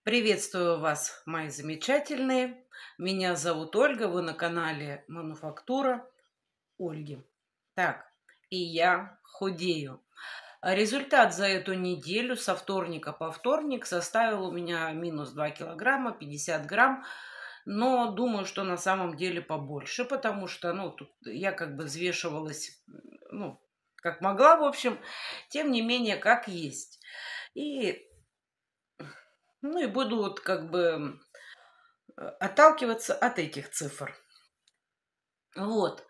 Приветствую вас, мои замечательные. Меня зовут Ольга, вы на канале Мануфактура Ольги. Так, и я худею. Результат за эту неделю со вторника по вторник составил у меня минус 2 килограмма, 50 грамм. Но думаю, что на самом деле побольше, потому что, тут я как бы взвешивалась, как могла, в общем. Тем не менее, как есть. И, и буду вот как бы отталкиваться от этих цифр. Вот.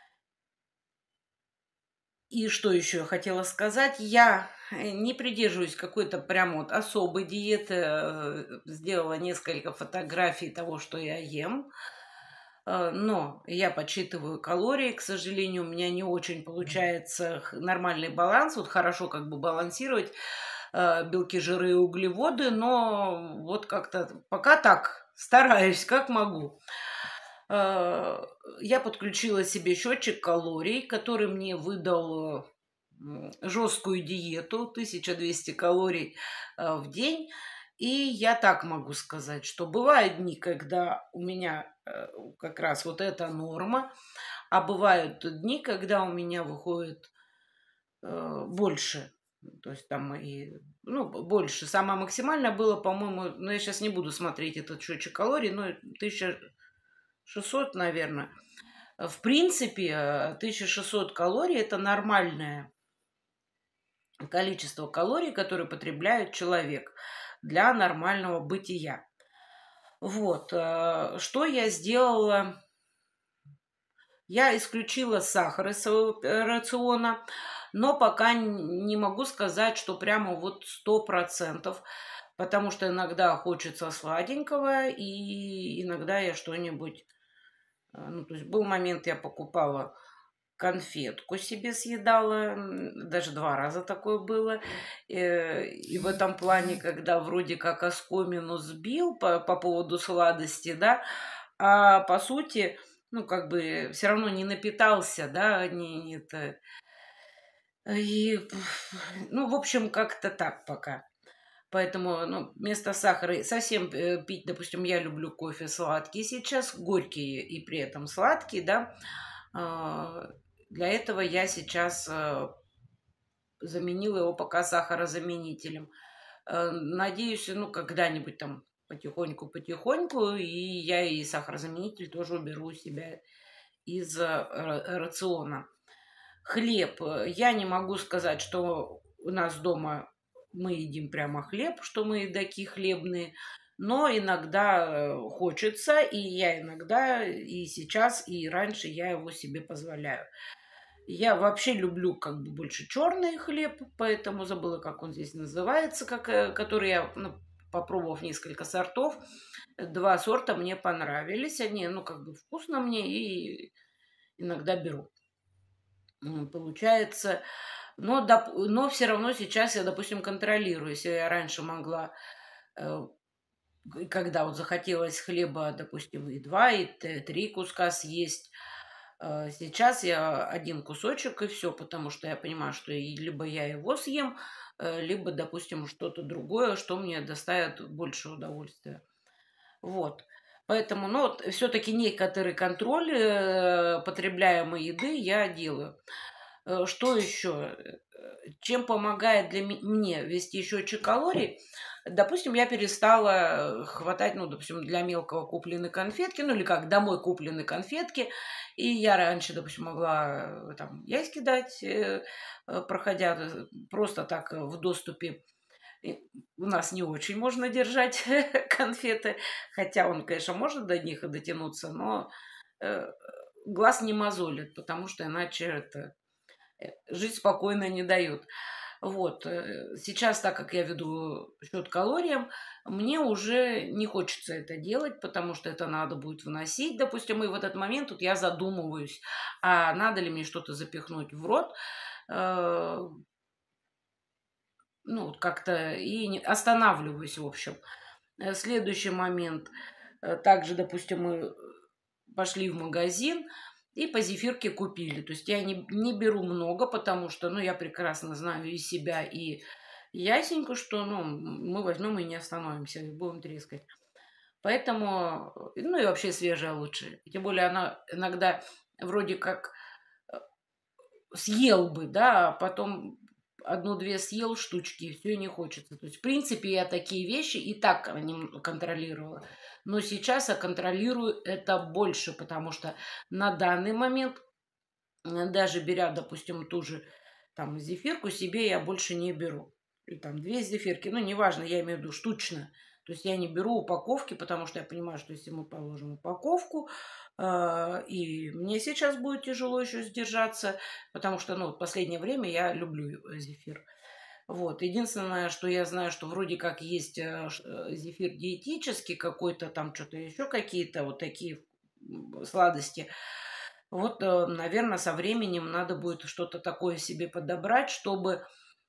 И что еще я хотела сказать? Я не придерживаюсь какой-то прям вот особой диеты. Сделала несколько фотографий того, что я ем. Но я подсчитываю калории. К сожалению, у меня не очень получается нормальный баланс. Вот хорошо как бы балансировать белки, жиры и углеводы. Но вот как-то пока так стараюсь, как могу. Э, я подключила себе счетчик калорий, который мне выдал жесткую диету, 1200 калорий в день. И я так могу сказать, что бывают дни, когда у меня как раз вот эта норма, а бывают дни, когда у меня выходит больше. То есть там больше. Самое максимальное было, по-моему, я сейчас не буду смотреть этот счетчик калорий, но 1600, наверное. В принципе, 1600 калорий – это нормальное количество калорий, которые потребляет человек для нормального бытия. Вот. Что я сделала? Я исключила сахар из своего рациона, но пока не могу сказать, что прямо вот 100%, потому что иногда хочется сладенького, и иногда я что-нибудь. То есть был момент, я покупала конфетку себе съедала, даже 2 раза такое было. И в этом плане, когда вроде как оскомину сбил по поводу сладости, да, а по сути, как бы все равно не напитался, да, не это. И, в общем, как-то так пока. Поэтому, вместо сахара совсем пить, допустим, я люблю кофе сладкий сейчас, горький и при этом сладкий, да. А, Для этого я сейчас заменила его пока сахарозаменителем. Надеюсь, когда-нибудь там потихоньку, и я и сахарозаменитель тоже уберу у себя из рациона. Хлеб. Я не могу сказать, что у нас дома мы едим прямо хлеб, что мы такие хлебные, но иногда хочется, и я иногда, и сейчас, и раньше я его себе позволяю. Я вообще люблю как бы больше черный хлеб, поэтому забыла, как он здесь называется, который я, попробовав несколько сортов, 2 сорта мне понравились, они, как бы вкусно мне, и иногда беру. Получается, но все равно сейчас я, допустим, контролирую. Если я раньше могла, э, когда вот захотелось хлеба, допустим, и 2, и 3 куска съесть, сейчас я один кусочек и все, потому что я понимаю, что либо я его съем, либо, допустим, что-то другое, что мне доставит больше удовольствия. Вот. Поэтому, вот все-таки некоторый контроль потребляемой еды я делаю. Что еще? Чем помогает мне вести счетчик калорий? Допустим, я перестала хватать, допустим, для мелкого купленные конфетки, или как, домой купленные конфетки. И я раньше, допустим, могла там яйски дать, проходя просто так в доступе. У нас не очень можно держать конфеты, хотя он, конечно, может до них и дотянуться, но э, глаз не мозолит, потому что иначе жить спокойно не дают. Вот. Сейчас, так как я веду счет калориям, мне уже не хочется это делать, потому что это надо будет вносить. Допустим, и в этот момент тут я задумываюсь, а надо ли мне что-то запихнуть в рот, вот как-то и останавливаюсь, в общем. Следующий момент. Также, допустим, мы пошли в магазин и по зефирке купили. То есть я не беру много, потому что, я прекрасно знаю и себя, и ясненько, что ну, мы возьмем и не остановимся, и будем трескать. Поэтому, ну и вообще свежая лучше. Тем более она иногда вроде как съел бы, да, а потом одну-две съел штучки, и все, и не хочется. То есть, в принципе, я такие вещи и так контролировала. Но сейчас я контролирую это больше, потому что на данный момент, даже беря, допустим, ту же там зефирку, себе я больше не беру. Или там две зефирки, ну, неважно, я имею в виду штучно. То есть я не беру упаковки, потому что я понимаю, что если мы положим упаковку, и мне сейчас будет тяжело еще сдержаться, потому что, ну, в последнее время я люблю зефир. Вот. Единственное, что я знаю, что вроде как есть зефир диетический какой-то, там что-то еще какие-то вот такие сладости. Вот, наверное, со временем надо будет что-то такое себе подобрать, чтобы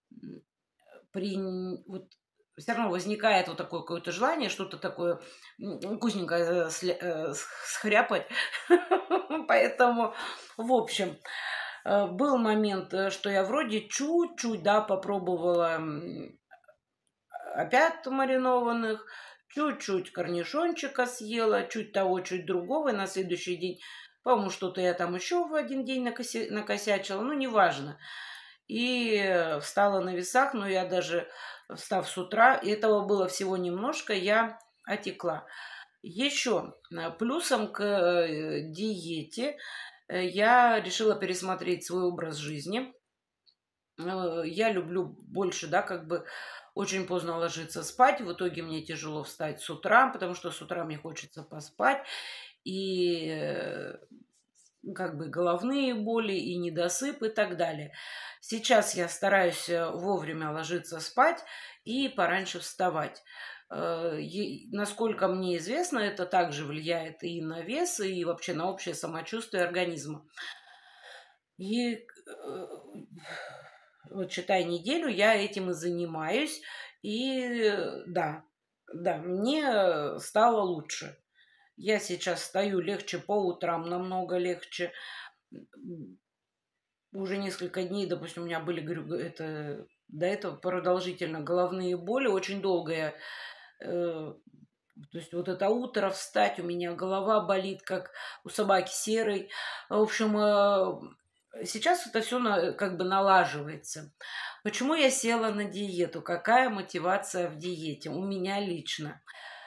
вот все равно возникает вот такое какое-то желание, что-то такое вкусненькое схряпать. Поэтому, в общем, был момент, что я вроде чуть-чуть, да, попробовала опять маринованных, чуть-чуть корнишончика съела, чуть того, чуть другого, и на следующий день, по-моему, что-то я там еще в один день накосячила, ну, неважно. И встала на весах, но я даже, встав с утра, и этого было всего немножко, я отекла. Еще плюсом к диете я решила пересмотреть свой образ жизни. Я люблю больше, да, как бы очень поздно ложиться спать. В итоге мне тяжело встать с утра, потому что с утра мне хочется поспать. И как бы головные боли, и недосып, и так далее. Сейчас я стараюсь вовремя ложиться спать и пораньше вставать. Насколько мне известно, это также влияет и на вес, и вообще на общее самочувствие организма. И вот считай, неделю я этим и занимаюсь. И да, мне стало лучше. Я сейчас встаю легче по утрам, намного легче. Уже несколько дней, допустим, у меня были, говорю, это до этого продолжительно головные боли. Очень долго я то есть вот это утро встать, у меня голова болит, как у собаки серой. В общем, сейчас это все как бы налаживается. Почему я села на диету? Какая мотивация в диете? У меня лично.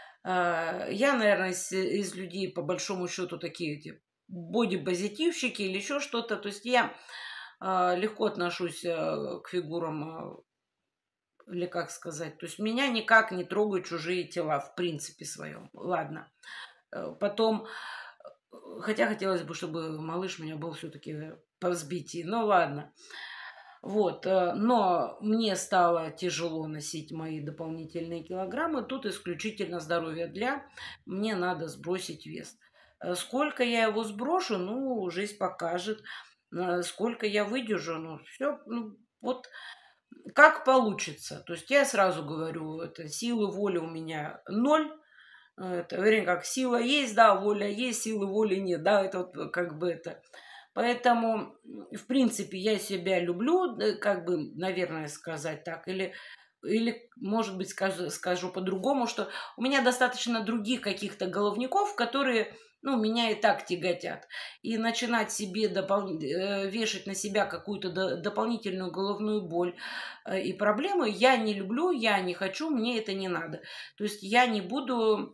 Я, наверное, из людей, по большому счету, такие эти бодипозитивщики или еще что-то. То есть я легко отношусь к фигурам, или как сказать. То есть меня никак не трогают чужие тела в принципе своем. Ладно. Потом, хотя хотелось бы, чтобы малыш у меня был все-таки по взбитии. Ну ладно. Вот, но мне стало тяжело носить мои дополнительные килограммы. Тут исключительно здоровье для. Мне надо сбросить вес. Сколько я его сброшу, ну, жизнь покажет. Сколько я выдержу, ну, все, ну, вот как получится. То есть я сразу говорю, это силы воли у меня ноль. Это, вернее, как сила есть, да, воля есть, силы воли нет, да, это вот как бы это. Поэтому, в принципе, я себя люблю, как бы, наверное, сказать так, или может быть, скажу по-другому, что у меня достаточно других каких-то головников, которые, ну, меня и так тяготят. И начинать себе вешать на себя какую-то дополнительную головную боль и проблемы я не люблю, я не хочу, мне это не надо. То есть я не буду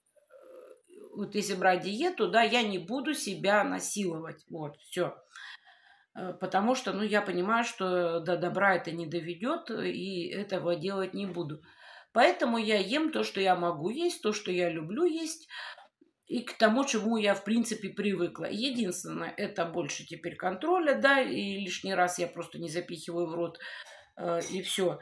вот если брать диету, да, я не буду себя насиловать. Вот, все. Потому что, ну, я понимаю, что до добра это не доведет, и этого делать не буду. Поэтому я ем то, что я могу есть, то, что я люблю есть, и к тому, чему я, в принципе, привыкла. Единственное, это больше теперь контроля, да, и лишний раз я просто не запихиваю в рот, и все.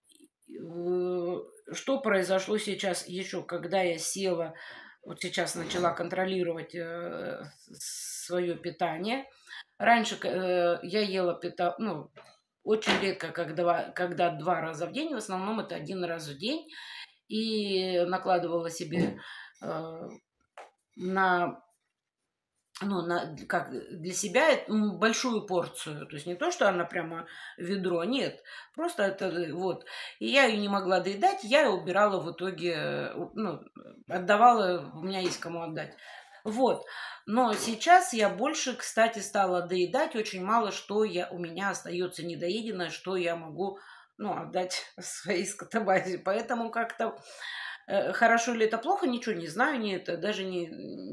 Что произошло сейчас еще, когда я села, вот сейчас начала контролировать свое питание. Раньше я ела ну, очень редко, когда 2 раза в день, в основном это 1 раз в день. И накладывала себе на ну, как для себя большую порцию. То есть не то, что она прямо ведро, нет. Просто это вот. И я ее не могла доедать, я ее убирала в итоге, ну, отдавала, у меня есть кому отдать. Вот. Но сейчас я больше, кстати, стала доедать. Очень мало что у меня остается недоеденное, что я могу, ну, отдать своей скотобазе. Поэтому как-то хорошо ли это плохо, ничего не знаю, не это даже не,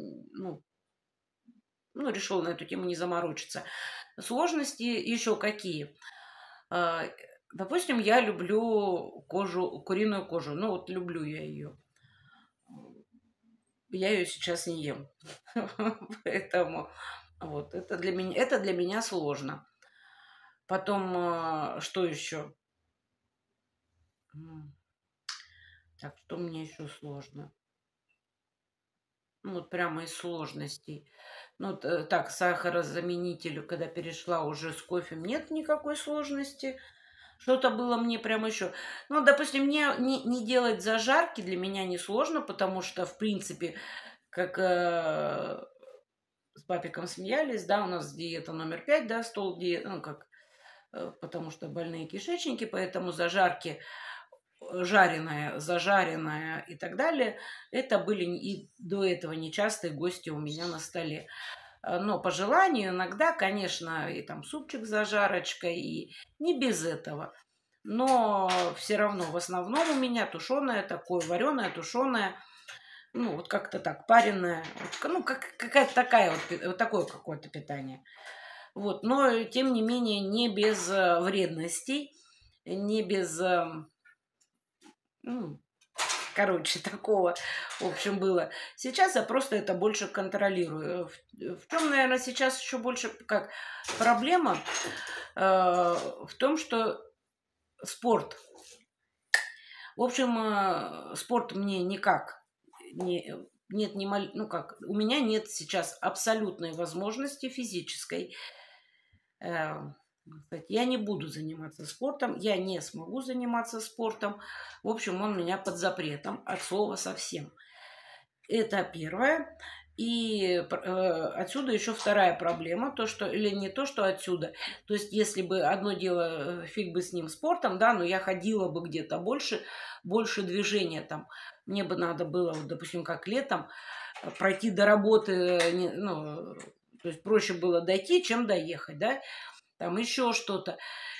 ну, решил на эту тему не заморочиться. Сложности еще какие? А, Допустим, я люблю куриную кожу. Ну, вот люблю я ее. Я ее сейчас не ем. Поэтому вот это для меня сложно. Потом, что еще? Так, что мне еще сложно? Ну, вот прямо из сложностей. Ну, вот, так, сахарозаменителю, когда перешла уже с кофе, нет никакой сложности. Что-то было мне прям еще. Ну, допустим, мне не делать зажарки для меня не сложно, потому что, в принципе, как с папиком смеялись, да, у нас диета номер 5, да, стол диет, ну, как, потому что больные кишечники, поэтому зажарки, жареная, зажаренная и так далее, это были и до этого нечастые гости у меня на столе. Но по желанию иногда, конечно, и там супчик с зажарочкой, и не без этого. Но все равно в основном у меня тушеное такое, вареное, тушеное, ну, вот как-то так, пареное, ну, как, какая-то такая вот такое какое-то питание. Вот, но тем не менее не без вредностей, не без, ну, короче, такого, в общем, было. Сейчас я просто это больше контролирую. В чем, наверное, сейчас еще больше как проблема в том, что спорт. В общем, спорт мне никак не, нет, ну как, у меня нет сейчас абсолютной возможности физической. э, сказать, я не буду заниматься спортом, я не смогу заниматься спортом. В общем, он у меня под запретом от слова совсем. Это первое. И отсюда еще вторая проблема, то что, или не то, что отсюда. То есть, если бы одно дело, фиг бы с ним спортом, да, но я ходила бы где-то больше движения там. Мне бы надо было, вот, допустим, как летом, пройти до работы, ну, то есть проще было дойти, чем доехать, да, там еще что-то.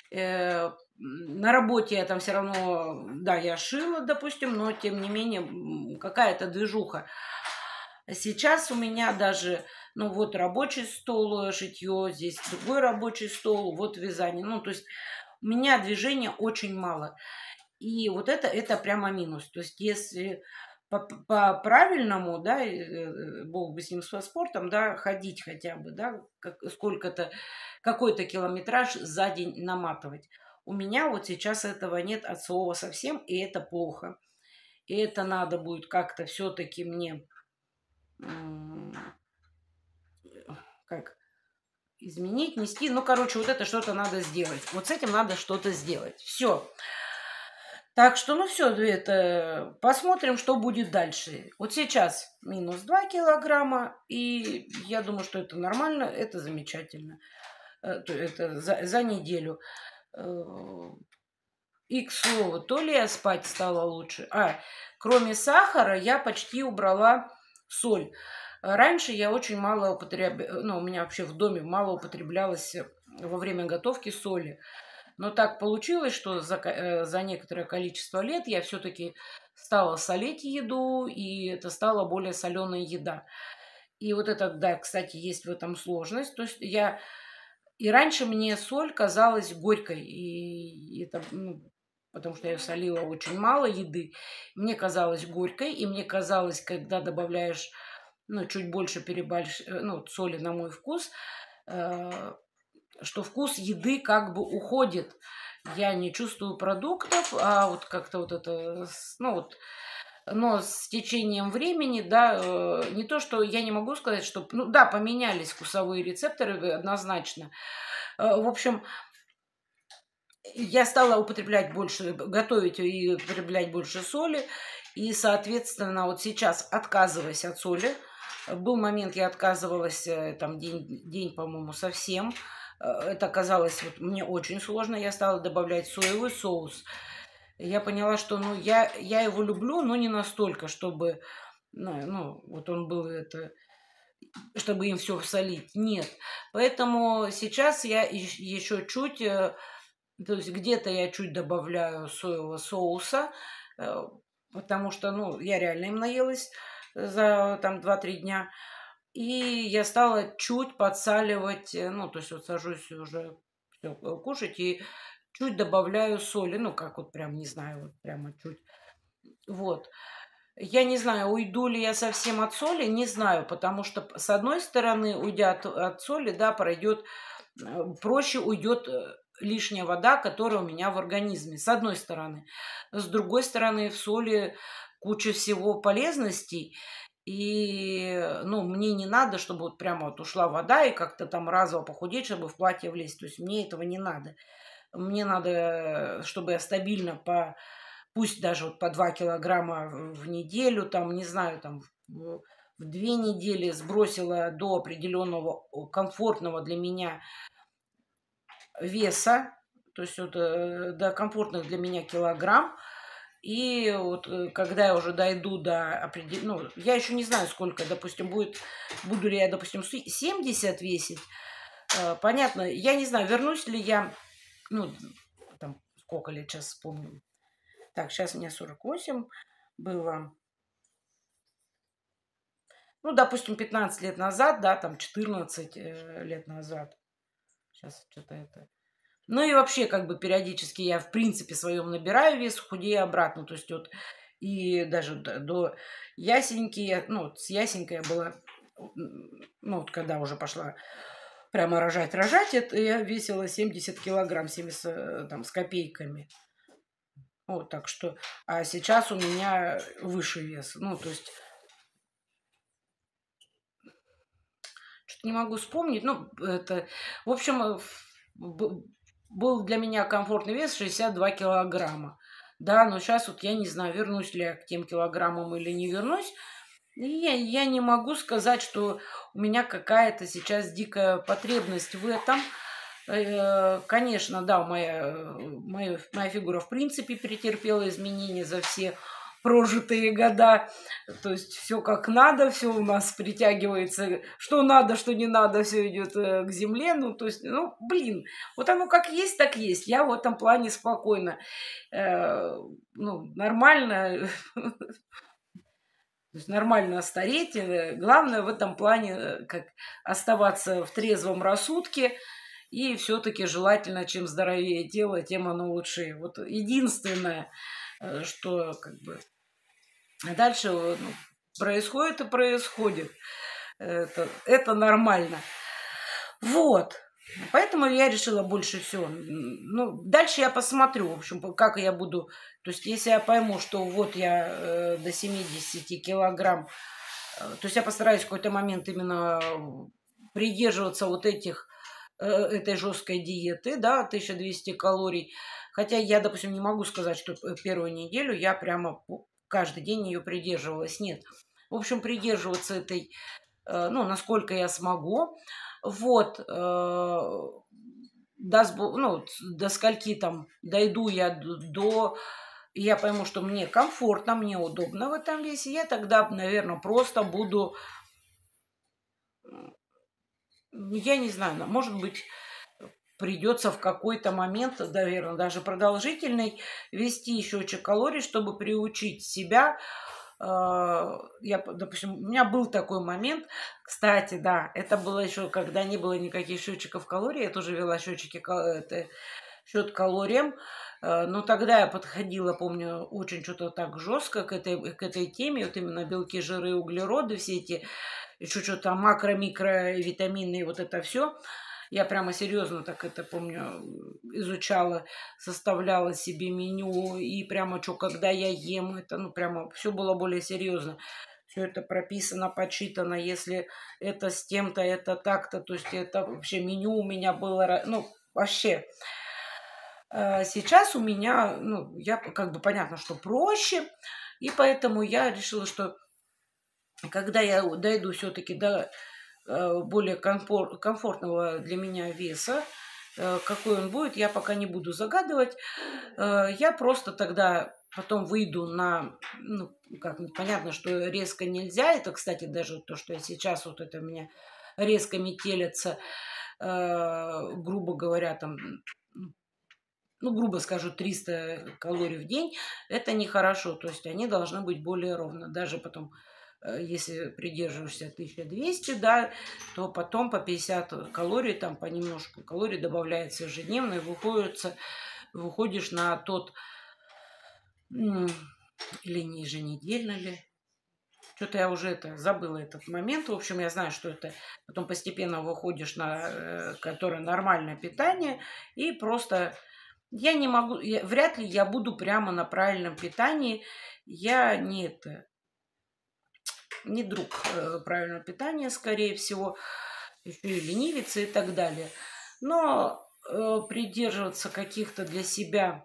На работе я там все равно, да, я шила, допустим, но тем не менее какая-то движуха. Сейчас у меня даже, ну вот рабочий стол, шитье, здесь другой рабочий стол, вот вязание. Ну, то есть у меня движения очень мало. И вот это прямо минус. То есть если по правильному, да, бог бы с ним, со спортом, да, ходить хотя бы, да, сколько-то, какой-то километраж за день наматывать. У меня вот сейчас этого нет от слова совсем, и это плохо. И это надо будет как-то все-таки мне как изменить, нести. Ну, короче, вот это что-то надо сделать. Вот с этим надо что-то сделать. Все. Так что, ну все, это посмотрим, что будет дальше. Вот сейчас минус 2 килограмма, и я думаю, что это нормально, это замечательно. Это за неделю. И, к слову, то ли я спать стала лучше. Кроме сахара я почти убрала соль. Раньше я очень мало употребляла, ну, у меня вообще в доме мало употреблялось во время готовки соли. Но так получилось, что за некоторое количество лет я все-таки стала солить еду, и это стала более соленая еда. И вот это, да, кстати, есть в этом сложность. То есть и раньше мне соль казалась горькой, и это, ну, потому что я солила очень мало еды, мне казалось горькой, и мне казалось, когда добавляешь, ну, чуть больше ну, соли на мой вкус, э, что вкус еды как бы уходит. Я не чувствую продуктов, а вот как-то вот это, ну вот, но с течением времени, да, не то, что я не могу сказать, что, ну да, поменялись вкусовые рецепторы однозначно. В общем, я стала употреблять больше, готовить и употреблять больше соли, и, соответственно, вот сейчас, отказываясь от соли, Был момент, я отказывалась там день, по-моему, совсем. Это оказалось вот, мне очень сложно. Я стала добавлять соевый соус. Я поняла, что ну, я его люблю, но не настолько, чтобы вот он был это, чтобы им все солить. Нет. Поэтому сейчас я еще чуть, то есть где-то я чуть добавляю соевого соуса, э, потому что, ну, я реально им наелась за там 2-3 дня. И я стала чуть подсаливать, ну, то есть вот сажусь уже всё, кушать и чуть добавляю соли, ну, как вот прям, не знаю, вот прямо чуть. Вот. Я не знаю, уйду ли я совсем от соли, не знаю, потому что, с одной стороны, уйдя от соли, да, пройдет, проще уйдет лишняя вода, которая у меня в организме, с одной стороны. С другой стороны, в соли куча всего полезностей, и, ну, мне не надо, чтобы вот прямо вот ушла вода и как-то там разово похудеть, чтобы в платье влезть. То есть мне этого не надо. Мне надо, чтобы я стабильно пусть даже вот по 2 килограмма в неделю, там, не знаю, там в 2 недели сбросила до определенного комфортного для меня веса, то есть вот, до комфортных для меня килограмм. И вот когда я уже дойду до определенного, ну, я еще не знаю, сколько, допустим, буду ли я, допустим, 70 весить. Понятно, я не знаю, вернусь ли я, ну, там, сколько лет, сейчас вспомню. Так, сейчас мне 48 было. Ну, допустим, 15 лет назад, да, там 14 лет назад. Сейчас что-то это. Ну и вообще, как бы периодически я, в принципе, своем набираю вес, худею обратно. То есть вот и даже до ясеньки, ну, вот с ясенькой я была, ну, вот когда уже пошла прямо рожать, это я весила 70 килограмм, 70 там, с копейками. Вот, так что, а сейчас у меня выше вес. Ну, то есть, что-то не могу вспомнить. Ну, это, в общем, был для меня комфортный вес 62 килограмма. Да, но сейчас вот я не знаю, вернусь ли я к тем килограммам или не вернусь. И я не могу сказать, что у меня какая-то сейчас дикая потребность в этом. Конечно, да, моя фигура в принципе претерпела изменения за все прожитые года. То есть все как надо, все у нас притягивается, что надо, что не надо, все идет к земле. Ну, то есть, ну, блин, вот оно как есть, так есть. Я в этом плане спокойно. Ну, нормально, то есть нормально стареть. Главное в этом плане как оставаться в трезвом рассудке. И все-таки желательно, чем здоровее тело, тем оно лучше. Вот единственное, что как бы дальше ну, происходит и происходит. Это нормально. Вот. Поэтому я решила больше всего. Ну, дальше я посмотрю, в общем, как я буду. То есть, если я пойму, что вот я до 70 килограмм, то есть я постараюсь в какой-то момент именно придерживаться вот этой жесткой диеты, да, 1200 калорий. Хотя я, допустим, не могу сказать, что первую неделю я прямо каждый день ее придерживалась. Нет. В общем, придерживаться этой, ну, насколько я смогу. Вот. Ну, до скольки там дойду я до... Я пойму, что мне комфортно, мне удобно в этом весе. Я тогда, наверное, просто буду... Я не знаю, может быть, придется в какой-то момент, наверное, даже продолжительный, вести счетчик калорий, чтобы приучить себя. Допустим, у меня был такой момент, кстати, да, это было еще, когда не было никаких счетчиков калорий, я тоже вела счет калориям, но тогда я подходила, помню, очень что-то так жестко к этой теме, вот именно белки, жиры, углероды, все эти, еще что-то макро, микро, витамины, вот это все. Я прямо серьезно так это, помню, изучала, составляла себе меню, и прямо что, когда я ем, это, ну, прямо все было более серьезно. Все это прописано, подсчитано, если это с тем-то, это так-то, то есть это вообще меню у меня было, ну, вообще. Сейчас у меня, ну, я как бы понятно, что проще, и поэтому я решила, что Когда я дойду все-таки до более комфортного для меня веса, какой он будет, я пока не буду загадывать. Я просто тогда потом выйду на, ну, как, понятно, что резко нельзя. Это, кстати, даже то, что я сейчас, вот это у меня резко метелится, грубо говоря, там, ну, грубо скажу, 300 калорий в день, это нехорошо. То есть они должны быть более ровно. Даже потом, если придерживаешься 1200, да, то потом по 50 калорий, там понемножку калорий добавляется ежедневно, и выходишь на тот, или не еженедельно ли. Что-то я уже это забыла этот момент. В общем, я знаю, что это потом постепенно выходишь на которое нормальное питание, и просто я не могу, вряд ли я буду прямо на правильном питании. Я не это, не друг правильного питания, скорее всего, еще и ленивица и так далее. Но придерживаться каких-то для себя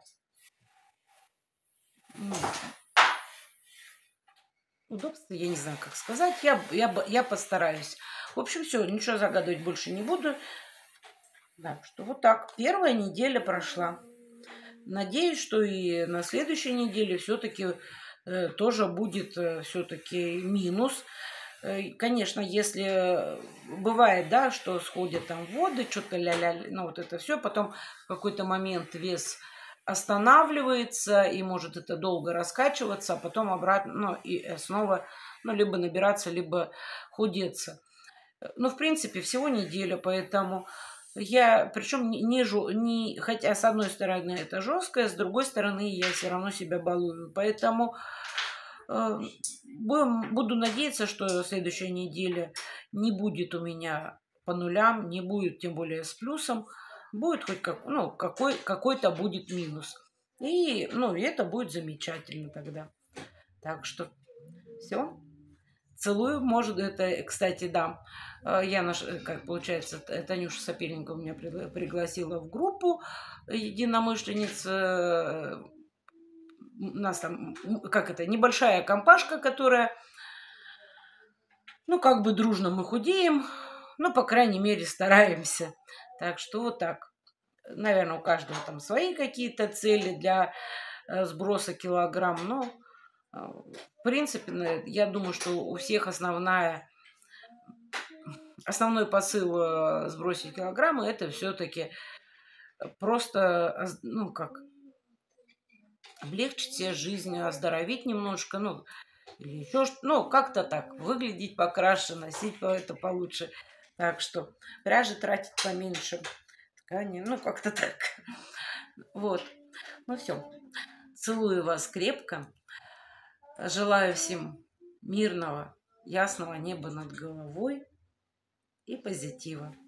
удобств, я не знаю, как сказать, я постараюсь. В общем, все, ничего загадывать больше не буду. Да, что вот так. Первая неделя прошла. Надеюсь, что и на следующей неделе все-таки тоже будет все-таки минус. Конечно, если бывает, да, что сходят там воды, что-то ля-ля, ну вот это все, потом в какой-то момент вес останавливается, и может это долго раскачиваться, а потом обратно, ну и снова, ну либо набираться, либо худеться. Ну, в принципе, всего неделя, поэтому я, причем не, хотя с одной стороны это жестко, с другой стороны я все равно себя балую. Поэтому э, буду надеяться, что следующая неделя не будет у меня по нулям, не будет тем более с плюсом, будет хоть как, ну, какой-то будет минус. И, ну, и это будет замечательно тогда. Так что все. Целую, может, это, кстати, да. Как получается, Танюша Соперникова меня пригласила в группу единомышленниц. У нас там, как это, небольшая компашка, которая, ну, как бы дружно мы худеем, ну, по крайней мере, стараемся. Так что вот так. Наверное, у каждого там свои какие-то цели для сброса килограмм, но в принципе, я думаю, что у всех основной посыл сбросить килограммы это все-таки просто, ну как, облегчить себе жизнь, оздоровить немножко, ну, или еще что, ну, как-то так, выглядеть покраше, носить это получше. Так что пряжи тратить поменьше, ткани, ну, как-то так. Вот. Ну, все. Целую вас крепко. Желаю всем мирного, ясного неба над головой и позитива.